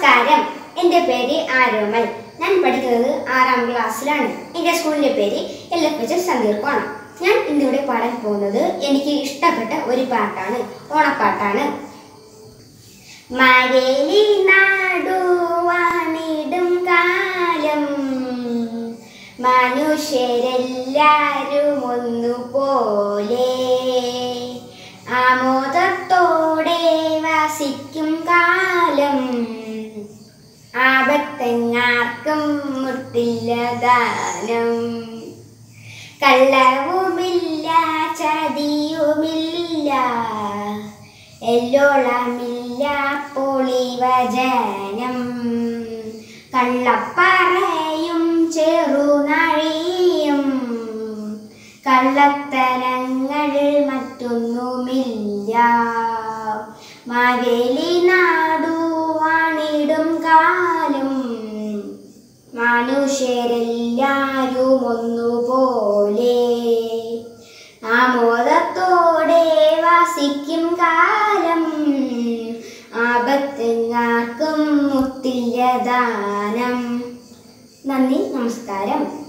നമസ്കാരം. എൻ്റെ പേര് ആരോമൽ. ഞാൻ പഠിക്കുന്നത് 6ാം ക്ലാസ്സിലാണ്. എൻ്റെ സ്കൂളിൻ്റെ പേര് LFHS സന്തീർപ്പാണ്. ഞാൻ ഇന്നിവിടെ പാടാൻ പോകുന്നത് എനിക്ക് ഇഷ്ടപ്പെട്ട ഒരു പാട്ടാണ്, ഓണപ്പാട്ടാണ്. മഴയിൽ നാടുവാണിടും കാലം മനുഷ്യരെല്ലാരും ഒന്നുപോലെ ആമോദത്തോടെ വസിക്കും കാലം ആപത്തെങ്ങാർക്കും മുട്ടില്ല ദാനം. കള്ളവുമില്ല ചതിയുമില്ല എല്ലോളമില്ല പൊളിവചനം. കള്ളപ്പറയും ചെറുനഴിയും കള്ളത്തരങ്ങൾ മറ്റൊന്നുമില്ല. മാവേലി നാടുവാണിടും കാലം മനുഷ്യരെല്ലാരും ഒന്നുപോലെ ആമോദത്തോടെ വസിക്കും കാലം ആപത്തെങ്ങാർക്കും മുട്ടില്ല ദാനം. നന്ദി, നമസ്കാരം.